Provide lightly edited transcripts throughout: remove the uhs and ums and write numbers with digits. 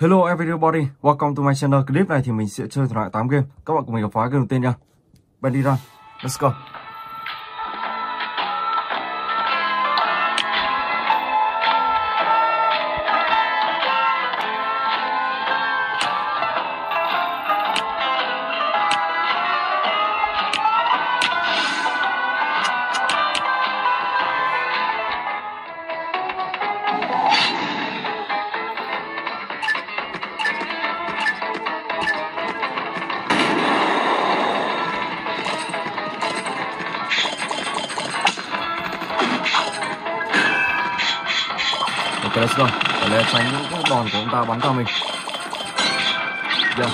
Hello everybody, welcome to my channel. Clip này thì mình sẽ chơi thử lại 8 game. Các bạn cùng mình gặp phá game đầu tiên nha. Bendy Run, let's go. Ok, let's go. Ở đây tránh những cái đòn của ông ta bắn vào mình. Yeah.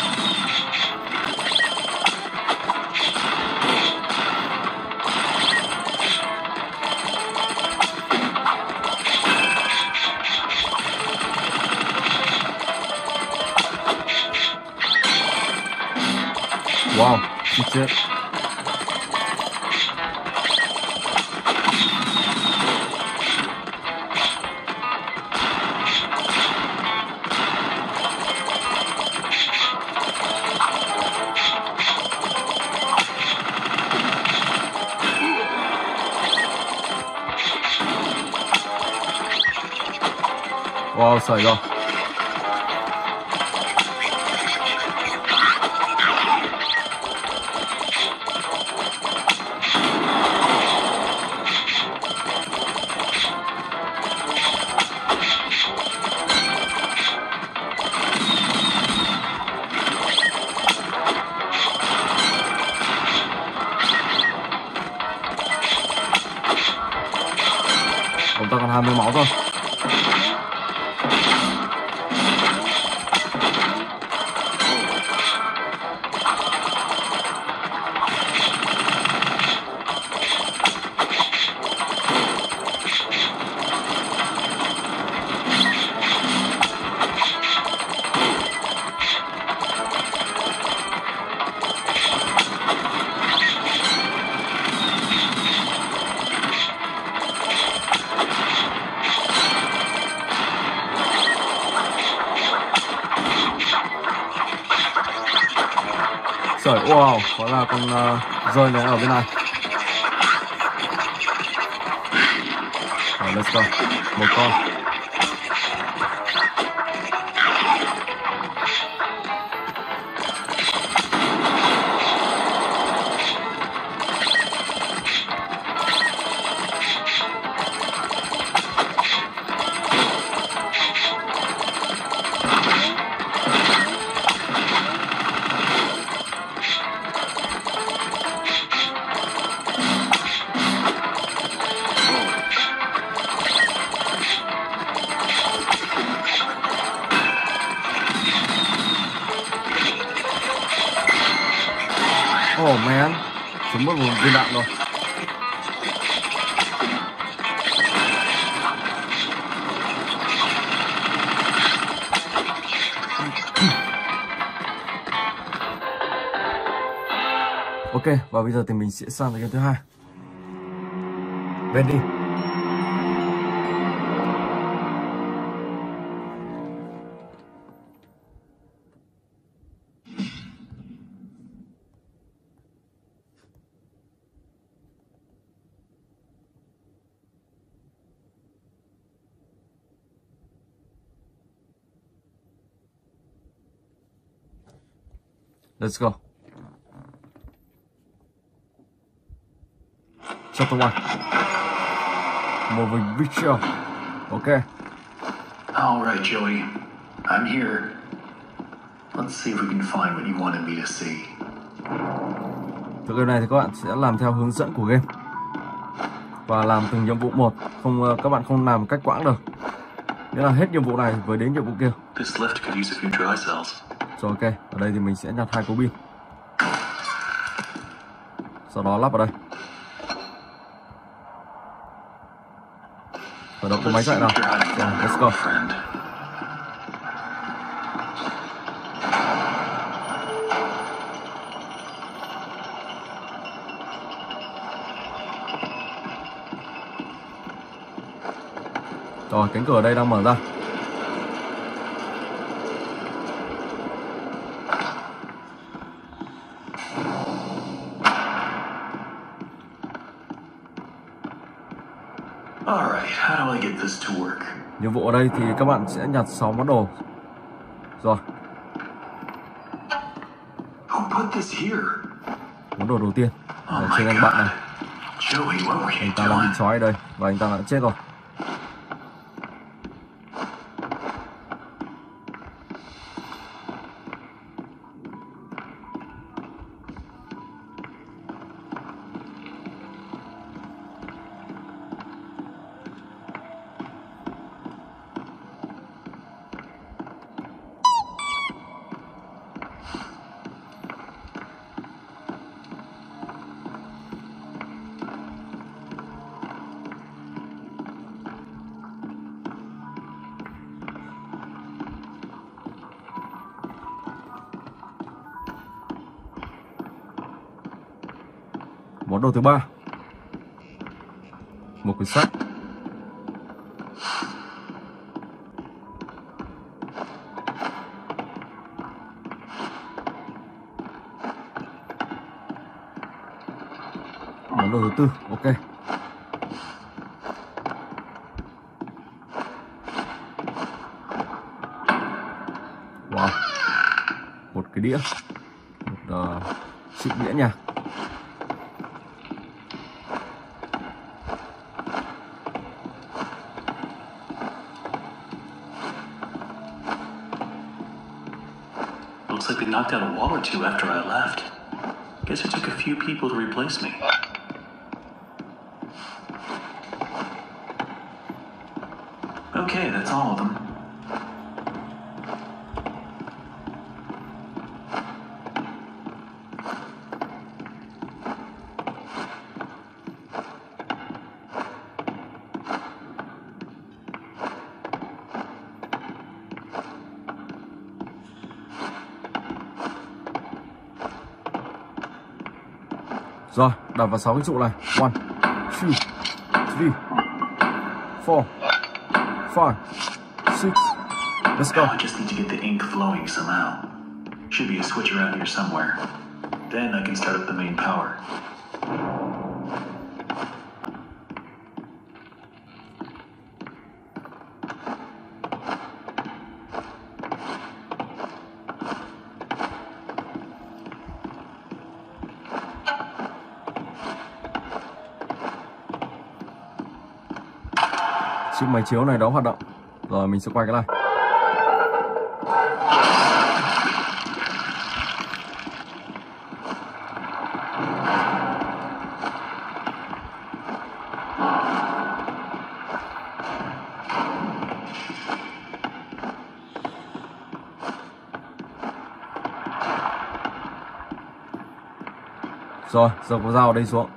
Wow, chị chết. Wow, sợi rồi. Ông ta còn 20 máu thôi. Trời, wow, có là con rơi này ở bên này. Rồi, let's go. Một con. Oh man, chúng mất một viên đạn rồi. Ok, và bây giờ thì mình sẽ sang game thứ hai. Bendy. Let's go. Chapter 1. Moving picture. Okay. All right, Joey. I'm here. Let's see if we can find what you wanted me to see. Từ game này thì các bạn sẽ làm theo hướng dẫn của game và làm từng nhiệm vụ một. Không, các bạn không làm cách quãng được. Nghĩa là hết nhiệm vụ này với đến nhiệm vụ kia. This lift could use a few dry cells. Rồi ok, ở đây thì mình sẽ nhặt 2 cấu pin. Sau đó lắp vào đây. Khởi động cái máy chạy nào. Rồi, let's go. Rồi, cánh cửa ở đây đang mở ra. Alright, how do I get this to work? Nhiệm vụ ở đây thì các bạn sẽ nhặt 6 món đồ. Rồi. Who put this here? Món đồ đầu tiên Oh ở my trên anh bạn này. God. Joey, what were Anh you ta đang bị doing? trói ở đây và anh ta đã chết rồi. Món đồ thứ ba, một quyển sách. Món đồ thứ tư, ok. Wow, một cái đĩa, một chiếc đĩa nhạc. Looks like they knocked out a wall or two after I left. Guess it took a few people to replace me. Okay, that's all of them. Rồi, đặt vào 6 cái trụ này. 1, 2, 3, 4, 5, 6. Let's go. Now I just need to get the ink flowing somehow. Should be a switch around here somewhere. Then I can start up the main power. Chiếc máy chiếu này đó hoạt động. Rồi mình sẽ quay cái này. Rồi, giờ có dao ở đây xuống.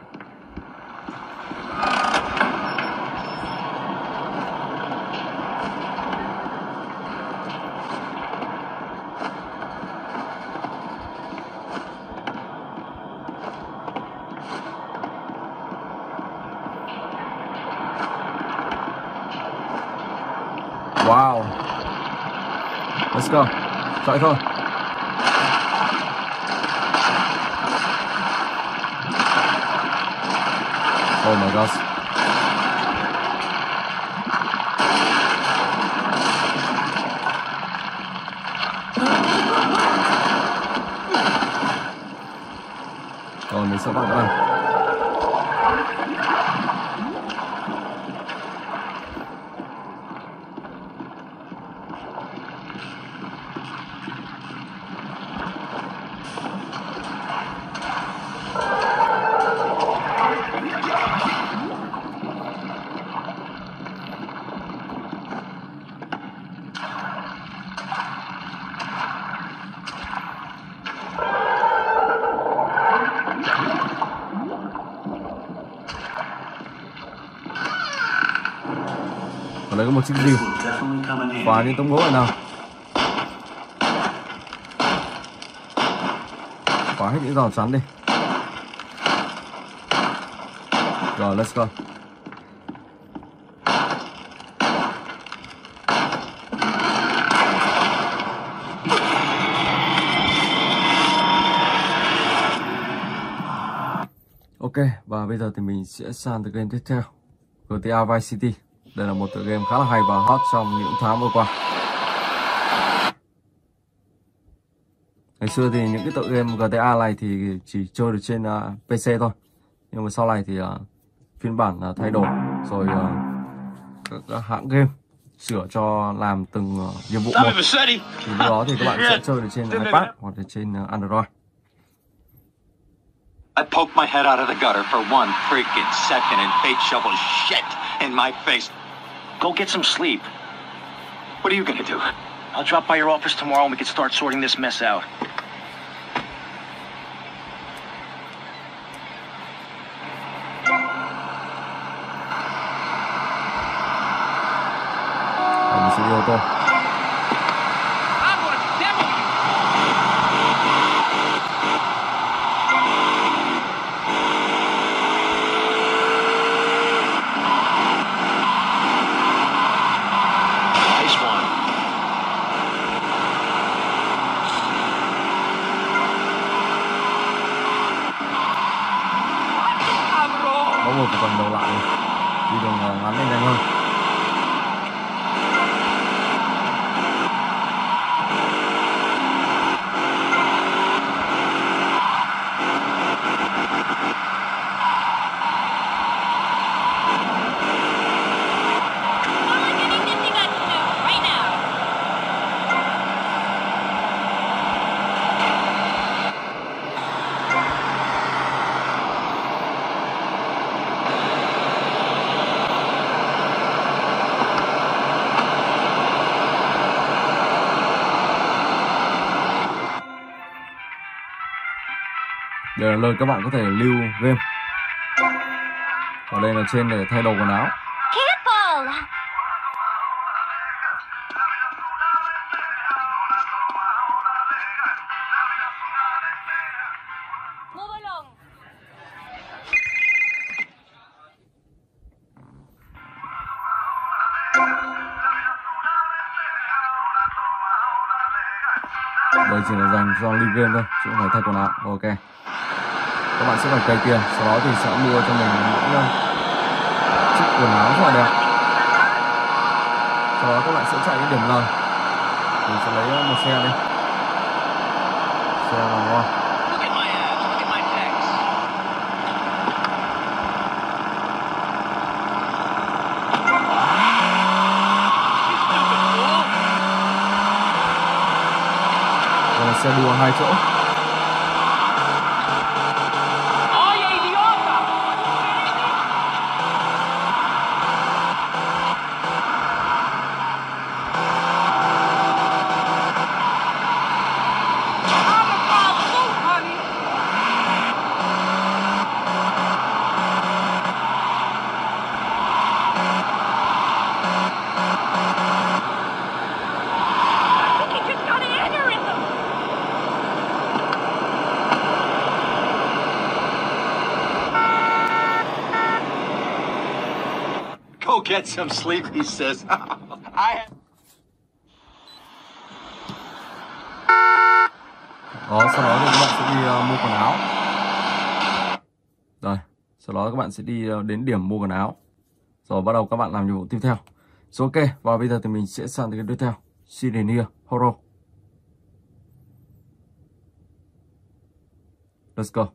Wow. Let's go. Chạy thôi. Oh my gosh. Rồi mình sẽ bắt cái này. Ở đây có một chiếc rìu. Và những tấm gỗ này nào. Phá hết những rào chắn đi. Rồi, let's go. Ok, và bây giờ thì mình sẽ sang tới game tiếp theo, GTA Vice City. Đây là một tựa game khá là hay và hot trong những tháng vừa qua. Ngày xưa thì những cái tựa game GTA này thì chỉ chơi được trên PC thôi. Nhưng mà sau này thì phiên bản thay đổi rồi các hãng game sửa cho làm từng nhiệm vụ một. Thì lúc đó thì các bạn sẽ chơi được trên iPad hoặc là trên Android. I poked my head out of the gutter for one freaking second and fate shovels shit in my face. Go get some sleep. What are you gonna do? I'll drop by your office tomorrow and we can start sorting this mess out. Mình sẽ đi ô tô. Có một phần đầu lại đi đường ngắn lên nhanh hơn. Đây là nơi các bạn có thể lưu game. Ở đây là trên để thay đồ quần áo. Đây chỉ là dành cho lưu game thôi, chứ không phải thay quần áo. Ok. Các bạn sẽ phải cày tiền, sau đó thì sẽ mua cho mình những chiếc quần áo rất là đẹp. Sau đó các bạn sẽ chạy đến điểm lời. Mình sẽ lấy một xe đi. Xe là ngon. Đây là xe đua 2 chỗ. Go get some sleep, he says. Đó, sau đó thì các bạn sẽ đi mua quần áo. Rồi, sau đó các bạn sẽ đi đến điểm mua quần áo. Rồi bắt đầu các bạn làm nhiệm vụ tiếp theo. Rồi ok, và bây giờ thì mình sẽ sang tới cái tiếp theo. Sidonia Horror. Let's go.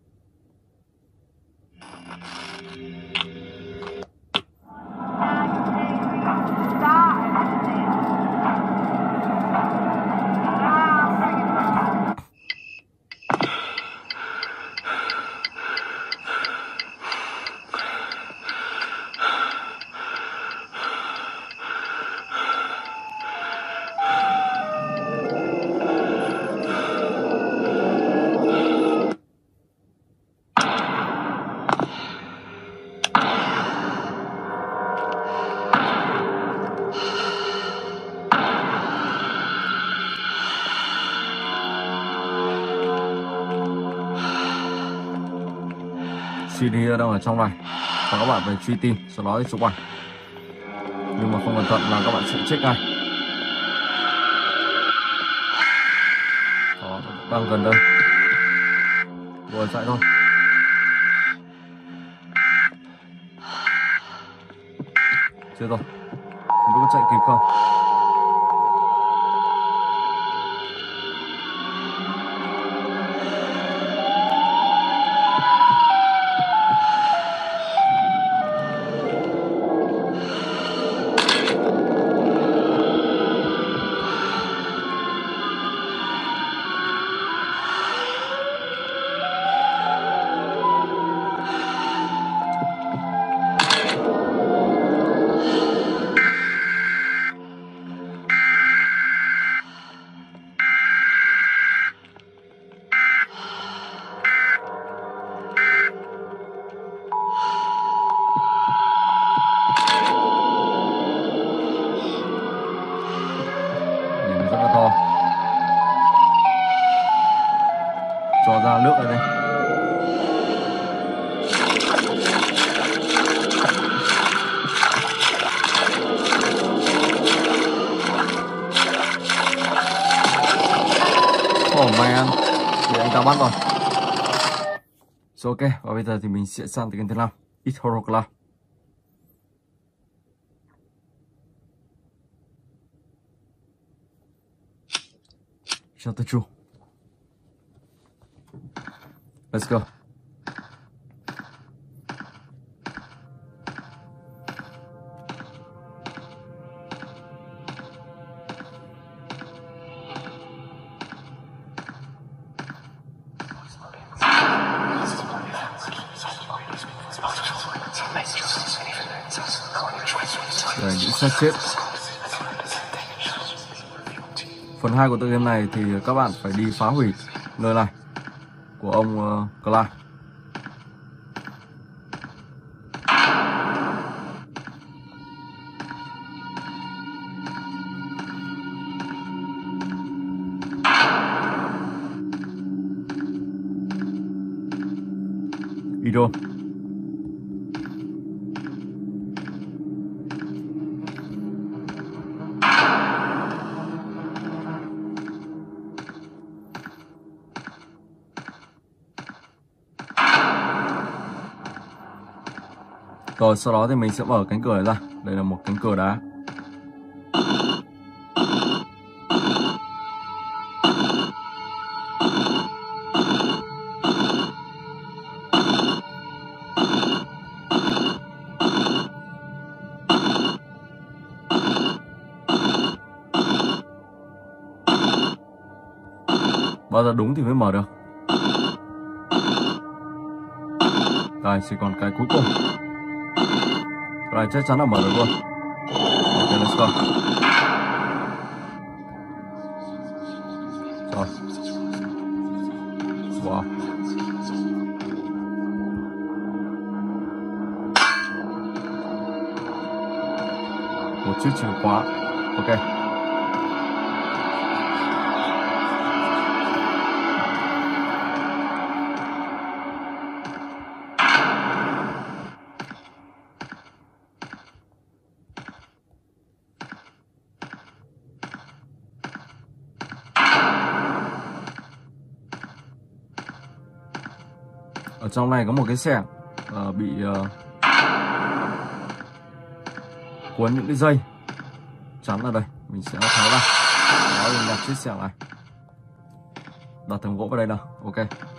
CD đang ở trong này và các bạn phải truy tìm, sau đó thì chụp ảnh. Nhưng mà không cẩn thận là các bạn sẽ chết ngay. Đó, đang gần đây, vừa chạy thôi. Chết rồi, không biết có chạy kịp không. Nhìn rất là to. Cho ra nước ở đây. Oh man, bị anh ta bắt rồi. So, ok, và bây giờ thì mình sẽ sang tới kênh thứ 5, It's Horror Club. Chapter 2. Let's go. Đây, những xác chết. Phần 2 của tựa game này thì các bạn phải đi phá hủy nơi này của ông Clyde. Ido. Rồi sau đó thì mình sẽ mở cánh cửa này ra. Đây là một cánh cửa đá. Bao giờ đúng thì mới mở được. Đây, chỉ còn cái cuối cùng. Rồi chắc chắn là mở được luôn. Ok, let's go. Rồi. Wow. Một chiếc chìa khóa. Ok. Ở trong này có một cái xẻng bị cuốn những cái dây chắn ở đây. Mình sẽ tháo ra. Đó, mình đặt chiếc xẻng này. Đặt thằng gỗ vào đây nào. Ok.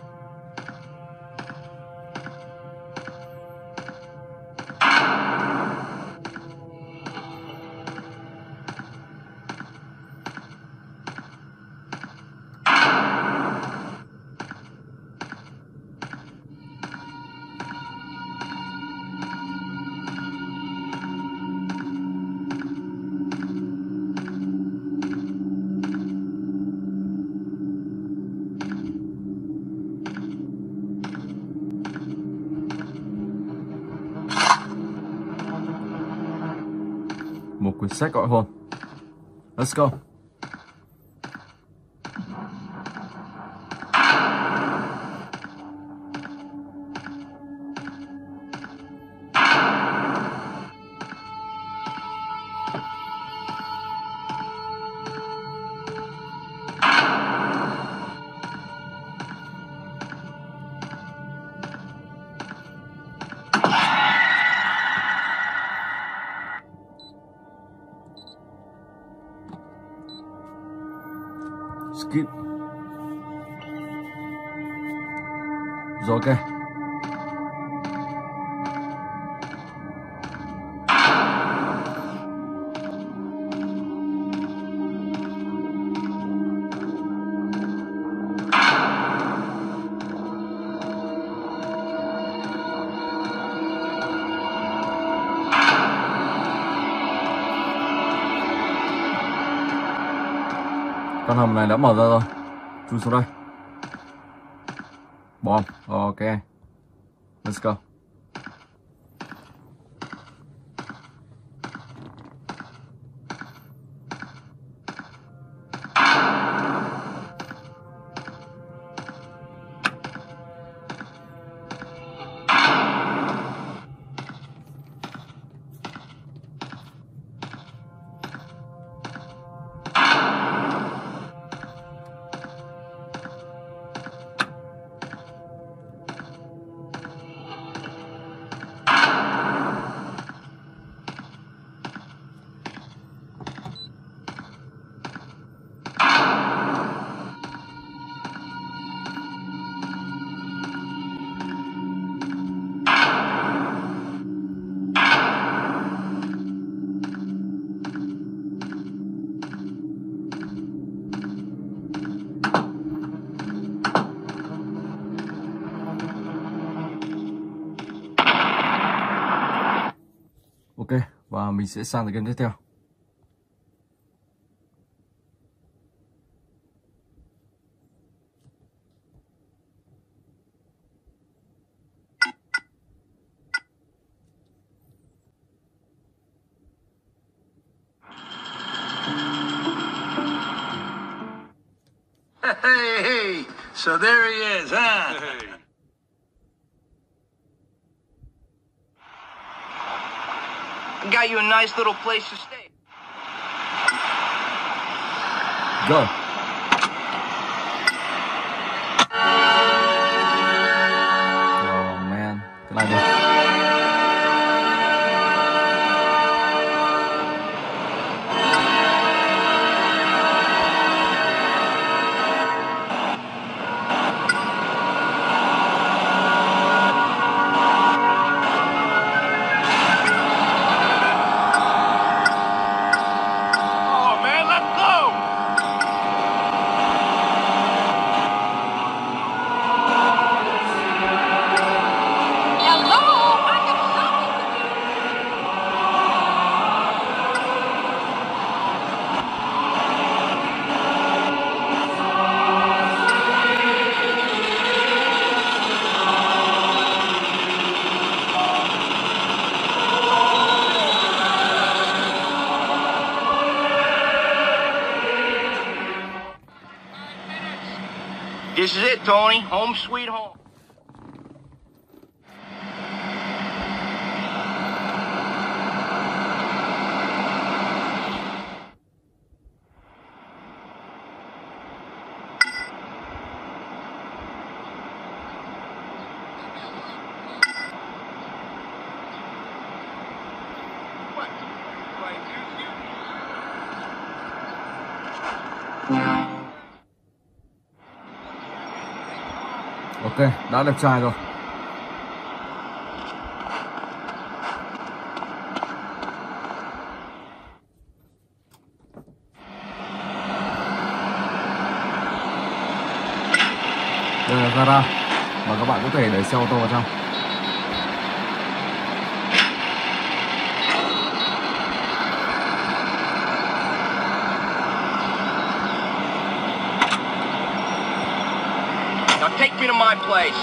Một quyển sách gọi hồn. Let's go. Skip. Rồi ok. Con hầm này đã mở ra rồi. Chui xuống đây. Bom. Ok. Let's go. Ok, và mình sẽ sang game tiếp theo. Hey, so there he is, huh? I got you a nice little place to stay. Go. Oh man, cái này đi. This is it, Tony. Home sweet home. Ok, đã đẹp trai rồi. Đây là gara mà các bạn có thể để xe ô tô vào trong. Now take me to my place.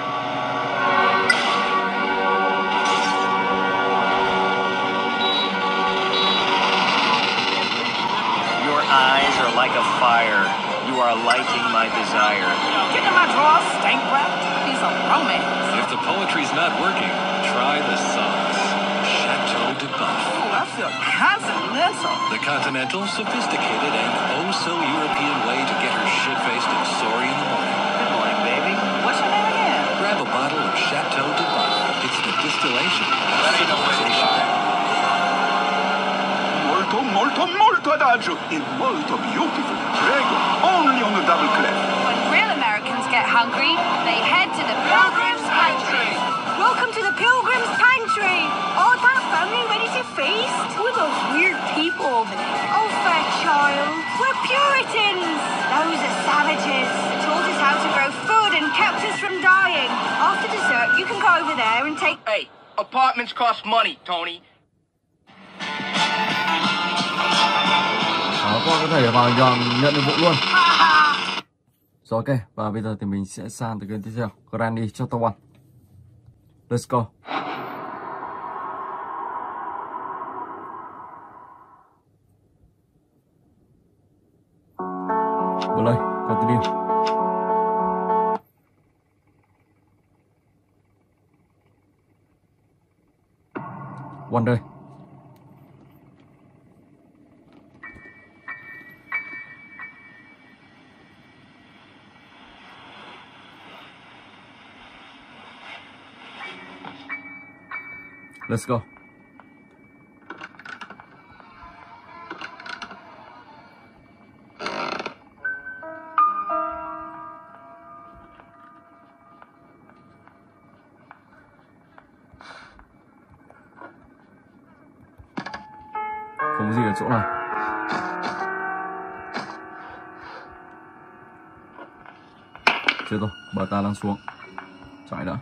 Your eyes are like a fire. You are lighting my desire. Get in my drawers, stank breath. Piece of romance. If the poetry's not working, try the sauce. Chateau de Buff. Oh, I feel continental. The continental, sophisticated, and oh-so-European way to get her shit-faced and sorry in the morning. Good morning, baby. What's your name again? Grab a bottle of Chateau de Buff. It's the distillation of civilization. Molto, molto, molto adagio. E molto beautiful. Prego, only on hungry, they head to the Pilgrim's Pantry. Welcome to the Pilgrim's Pantry. Oh, that family ready to feast? Who are those weird people over there? Oh, fair child, we're Puritans. Those are savages. They taught us how to grow food and kept us from dying. After dessert, you can go over there and take... Hey, apartments cost money, Tony. Đó, các bạn có thể vào nhận nhiệm vụ luôn. Rồi ok, và bây giờ thì mình sẽ sang từ game tiếp theo, Granny Chapter 1. Let's go. Play, continue. One day. Let's go. Không có gì ở chỗ nào. Chết rồi, bà ta đang xuống. Chạy đã.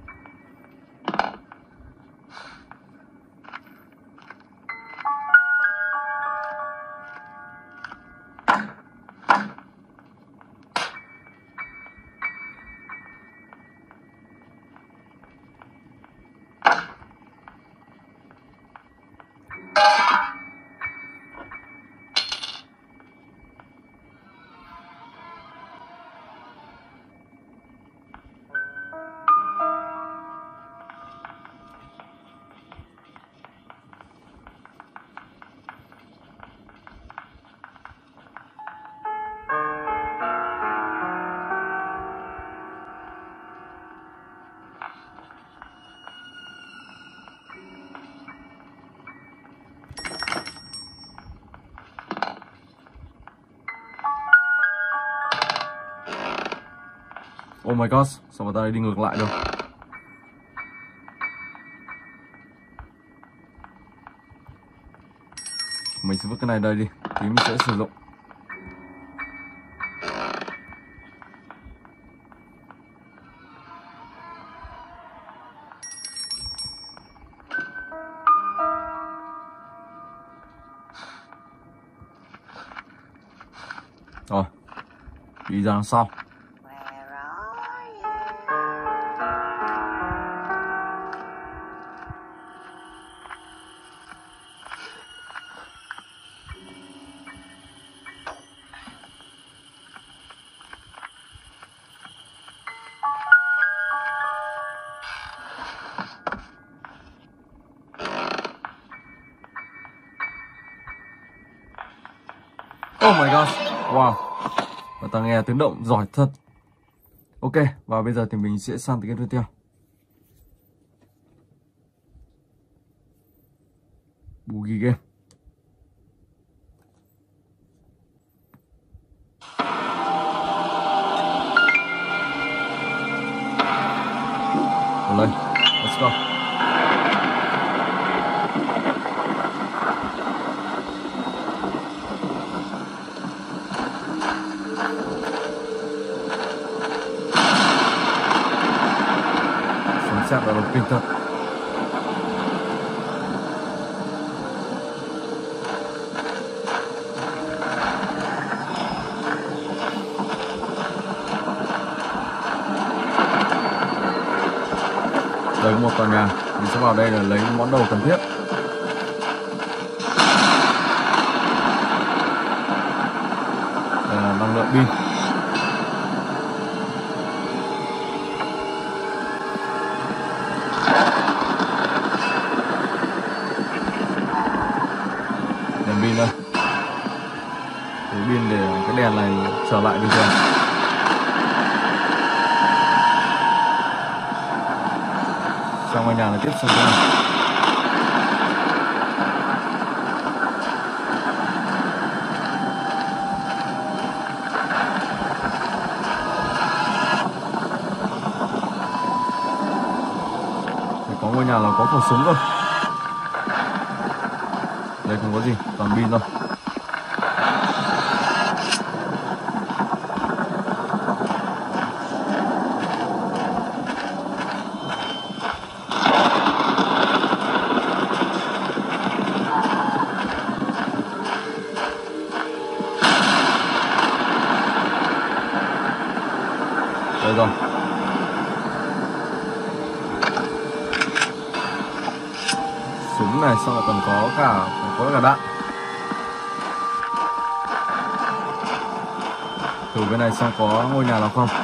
Oh my god, sao mà ta lại đi ngược lại đâu. Mình sẽ vứt cái này đây đi, thì mình sẽ sử dụng. Rồi, đi ra đằng sau. Oh my god, wow, và ta nghe tiếng động giỏi thật. Ok, và bây giờ thì mình sẽ sang tới cái tiếp theo. Boogie game. Lên, let's go. Xét là kinh thật. Đây có một tòa nhà, mình sẽ vào đây là lấy món đồ cần thiết. Đây là năng lượng pin. Pin đây, cái pin để cái đèn này trở lại bình thường. Trong ngôi nhà này tiếp sang cái này. ngôi nhà là có khẩu súng rồi. Đây không có gì, toàn pin thôi. Đây rồi. Súng này xong lại còn có cả đạn. Thử bên này xem có ngôi nhà nào không.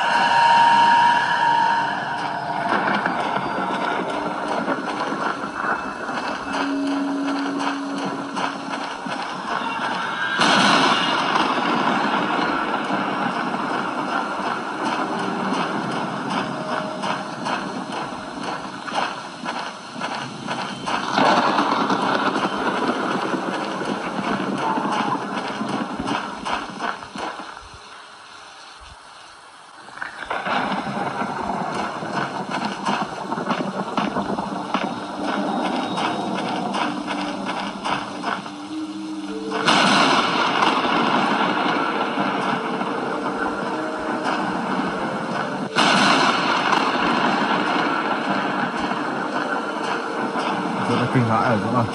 Rất là kinh hãi ở chỗ này.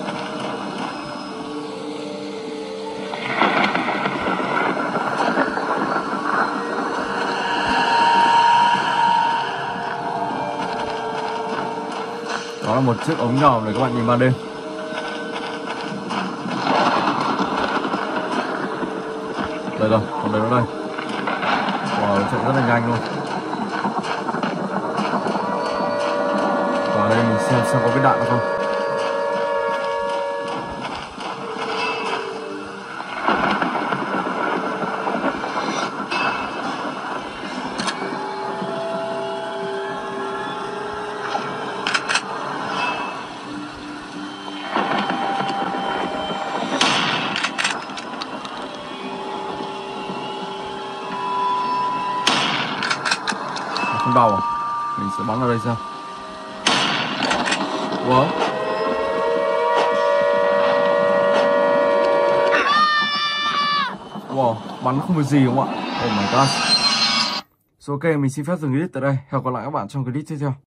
Đó là một chiếc ống nhỏ để các bạn nhìn ban đêm. Đây rồi, còn đây nó đây. Wow, chạy rất là nhanh luôn. Vào đây mình xem có cái đạn không. Không đau à? Mình sẽ bắn ở đây xem. Wow. Wow, bắn không có gì không ạ? Oh my god. So, ok, mình xin phép dừng clip tại đây. Hẹn gặp lại các bạn trong clip tiếp theo.